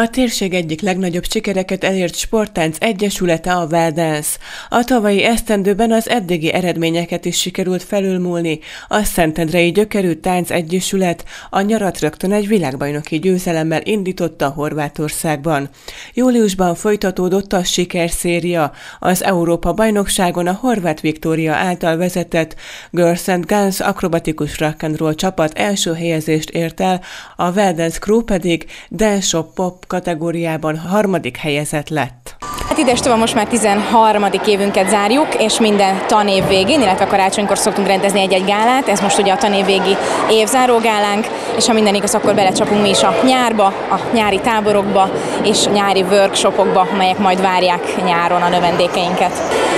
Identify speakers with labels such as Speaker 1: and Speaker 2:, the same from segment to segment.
Speaker 1: A térség egyik legnagyobb sikereket elért sporttánc egyesülete a Well Dance. A tavalyi esztendőben az eddigi eredményeket is sikerült felülmúlni. A szentendrei gyökerű táncegyesület a nyarat rögtön egy világbajnoki győzelemmel indította Horvátországban. Júliusban folytatódott a sikerszéria. Az Európa-bajnokságon a Horváth Viktória által vezetett Girls and Guns akrobatikus rock and roll csapat első helyezést ért el, a Well Dance Crew pedig Dance Shop Pop kategóriában harmadik helyezett lett.
Speaker 2: Hát idestova most már 13. évünket zárjuk, és minden tanév végén, illetve karácsonykor szoktunk rendezni egy-egy gálát, ez most ugye a tanévvégi évzáró gálánk, és ha minden igaz, akkor belecsapunk mi is a nyárba, a nyári táborokba és nyári workshopokba, amelyek majd várják nyáron a növendékeinket.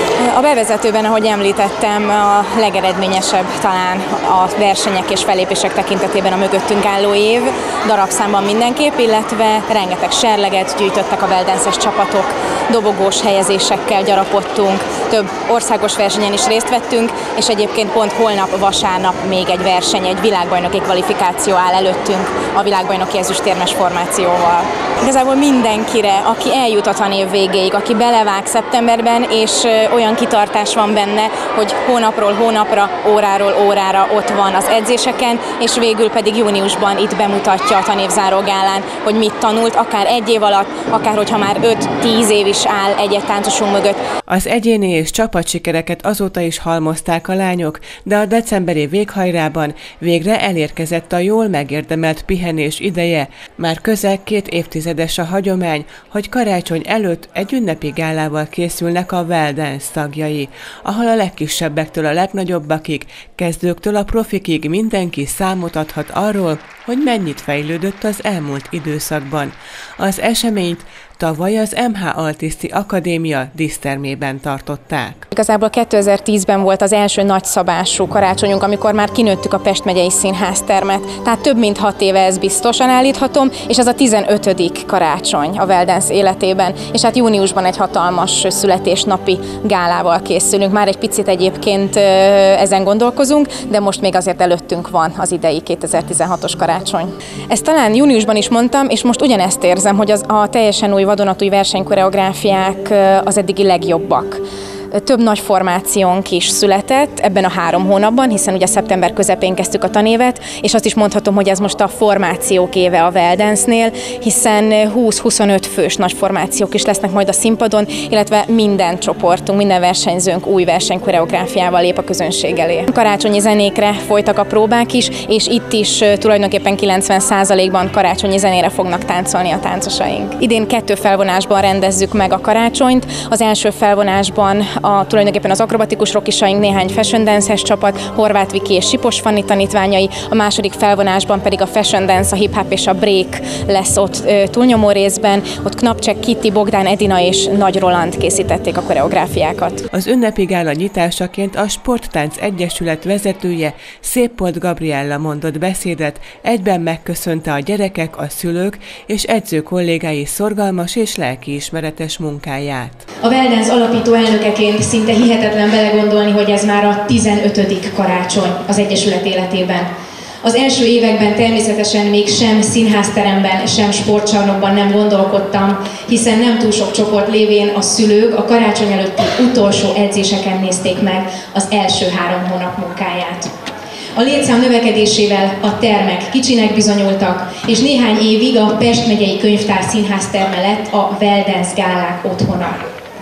Speaker 2: A bevezetőben, ahogy említettem, a legeredményesebb talán a versenyek és fellépések tekintetében a mögöttünk álló év, darabszámban mindenképp, illetve rengeteg serleget gyűjtöttek a Well Dance-es csapatok, dobogós helyezésekkel gyarapodtunk, több országos versenyen is részt vettünk, és egyébként pont holnap vasárnap még egy verseny, egy világbajnoki kvalifikáció áll előttünk a világbajnoki ezüstérmes formációval. Igazából mindenkire, aki eljut a tanév végéig, aki belevág szeptemberben, és olyan kitartás van benne, hogy hónapról hónapra, óráról órára ott van az edzéseken, és végül pedig júniusban itt bemutatja a tanévzáró gálán, hogy mit tanult, akár egy év alatt, akár hogyha már 5-10 év is áll egy-egy táncosunk mögött.
Speaker 1: Az egyéni és csapatsikereket azóta is halmozták a lányok, de a decemberi véghajrában végre elérkezett a jól megérdemelt pihenés ideje. Már közel 2 évtizedes a hagyomány, hogy karácsony előtt egy ünnepi gálával készülnek a Well Dance tagjai, ahol a legkisebbektől a legnagyobbakig, kezdőktől a profikig mindenki számot adhat arról, hogy mennyit fejlődött az elmúlt időszakban. Az eseményt tavaly az MH Altiszti Akadémia dísztermében tartották.
Speaker 2: Igazából 2010-ben volt az első nagyszabású karácsonyunk, amikor már kinőttük a Pest megyei színháztermet. Tehát több mint 6 éve, ez biztosan állíthatom, és ez a 15. karácsony a Well Dance életében. És hát júniusban egy hatalmas születésnapi gálával készülünk. Már egy picit egyébként ezen gondolkozunk, de most még azért előttünk van az idei 2016-os karácsony. Ezt talán júniusban is mondtam, és most ugyanezt érzem, hogy a teljesen új vadonatúj versenykoreográfiák az eddigi legjobbak. Több nagy formációnk is született ebben a 3 hónapban, hiszen ugye szeptember közepén kezdtük a tanévet, és azt is mondhatom, hogy ez most a formációk éve a Well Dance-nél, hiszen 20-25 fős nagy formációk is lesznek majd a színpadon, illetve minden csoportunk, minden versenyzőnk új versenykoreográfiával lép a közönség elé. Karácsonyi zenékre folytak a próbák is, és itt is tulajdonképpen 90%-ban karácsonyi zenére fognak táncolni a táncosaink. Idén 2 felvonásban rendezzük meg a karácsonyt. Az első felvonásban tulajdonképpen az akrobatikus rockisaink, néhány fashion dance-es csapat, Horváth Viki és Sipos Fanni tanítványai, a második felvonásban pedig a fashion dance, a hip-hop és a break lesz ott túlnyomó részben, ott Knapcsek, Kitty, Bogdán, Edina és Nagy Roland készítették a koreográfiákat.
Speaker 1: Az ünnepi gála nyitásaként a Sporttánc Egyesület vezetője Széppolt Gabriella mondott beszédet, egyben megköszönte a gyerekek, a szülők és edző kollégái szorgalmas és lelkiismeretes munkáját.
Speaker 3: A Well Dance alapító elnökeként szinte hihetetlen belegondolni, hogy ez már a 15. karácsony az Egyesület életében. Az első években természetesen még sem színházteremben, sem sportcsarnokban nem gondolkodtam, hiszen nem túl sok csoport lévén a szülők a karácsony előtti utolsó edzéseken nézték meg az első 3 hónap munkáját. A létszám növekedésével a termek kicsinek bizonyultak, és néhány évig a Pest megyei könyvtár színházterme lett a Well Dance gálák otthona.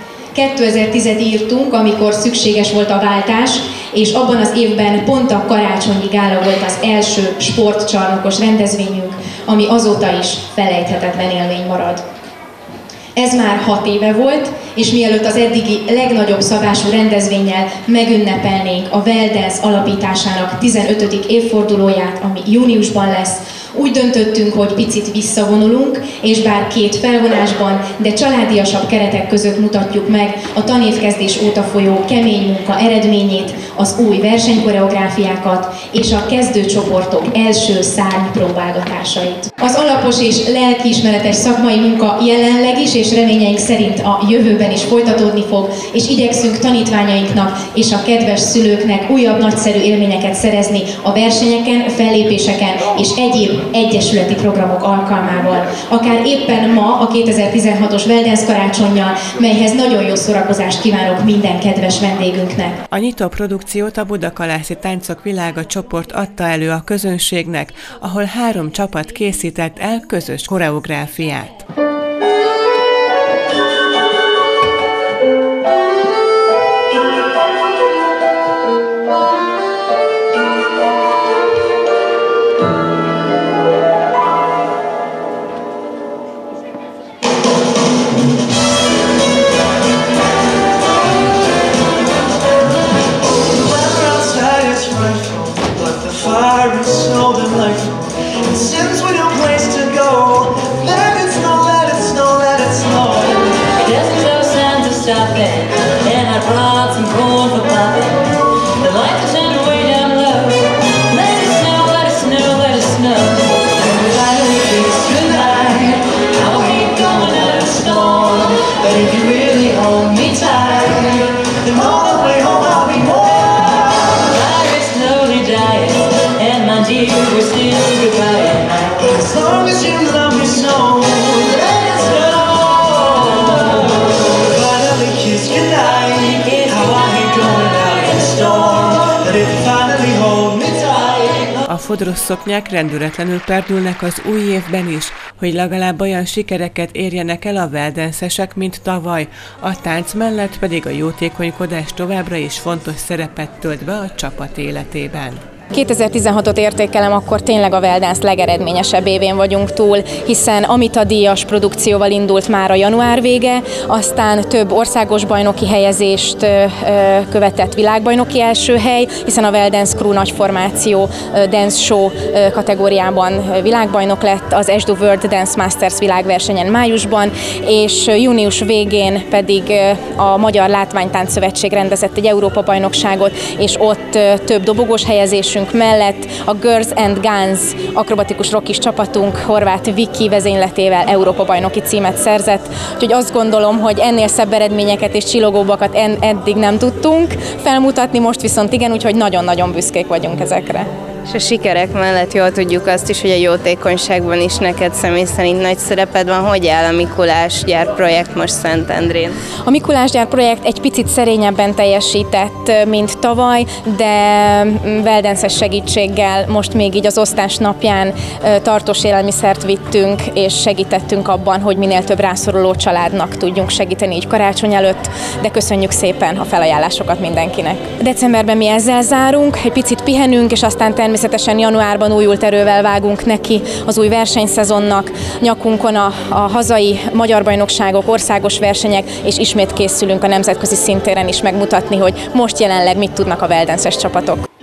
Speaker 3: 2010-et írtunk, amikor szükséges volt a váltás, és abban az évben pont a karácsonyi gála volt az első sportcsarnokos rendezvényünk, ami azóta is felejthetetlen élmény marad. Ez már 6 éve volt, és mielőtt az eddigi legnagyobb szabású rendezvénnyel megünnepelnénk a Well Dance alapításának 15. évfordulóját, ami júniusban lesz, úgy döntöttünk, hogy picit visszavonulunk, és bár 2 felvonásban, de családiasabb keretek között mutatjuk meg a tanévkezdés óta folyó kemény munka eredményét, az új versenykoreográfiákat és a kezdőcsoportok első szárnypróbálgatásait. Az alapos és lelkiismeretes szakmai munka jelenleg is, és reményeink szerint a jövőben is folytatódni fog, és igyekszünk tanítványainknak és a kedves szülőknek újabb nagyszerű élményeket szerezni a versenyeken, fellépéseken és egyéb egyesületi programok alkalmával. Akár éppen ma a 2016-os Veldance karácsonnyal, melyhez nagyon jó szórakozást kívánok minden kedves vendégünknek.
Speaker 1: A nyitó produkciót a Budakalászi Táncok Világa csoport adta elő a közönségnek, ahol 3 csapat készített el közös koreográfiát. A fodros szoknyák rendületlenül perdülnek az új évben is, hogy legalább olyan sikereket érjenek el a veldensesek, mint tavaly. A tánc mellett pedig a jótékonykodás továbbra is fontos szerepet tölt be a csapat életében.
Speaker 2: 2016-ot értékelem, akkor tényleg a Veldance legeredményesebb évén vagyunk túl, hiszen Amita díjas produkcióval indult már a január vége, aztán több országos bajnoki helyezést követett világbajnoki első hely, hiszen a Veldance Crew nagyformáció dance show kategóriában világbajnok lett, az Esdu World Dance Masters világversenyen májusban, és június végén pedig a Magyar Látványtánc Szövetség rendezett egy Európa-bajnokságot, és ott több dobogós helyezés mellett a Girls and Guns akrobatikus rockis csapatunk Horváth Viki vezényletével Európa-bajnoki címet szerzett. Úgyhogy azt gondolom, hogy ennél szebb eredményeket és csillogóbbakat eddig nem tudtunk felmutatni, most viszont igen, úgyhogy nagyon-nagyon büszkék vagyunk ezekre.
Speaker 4: És a sikerek mellett jól tudjuk azt is, hogy a jótékonyságban is neked személy szerint nagy szereped van. Hogy áll a Mikulás gyár projekt most Szentendrén?
Speaker 2: A Mikulás gyár projekt egy picit szerényebben teljesített, mint tavaly, de Veldance-es segítséggel most még így az osztás napján tartós élelmiszert vittünk, és segítettünk abban, hogy minél több rászoruló családnak tudjunk segíteni így karácsony előtt, de köszönjük szépen a felajánlásokat mindenkinek. Decemberben mi ezzel zárunk, egy picit pihenünk, és aztán természetesen januárban újult erővel vágunk neki az új versenyszezonnak, nyakunkon a hazai magyar bajnokságok, országos versenyek, és ismét készülünk a nemzetközi szintéren is megmutatni, hogy most jelenleg mit tudnak a Veldance-es csapatok.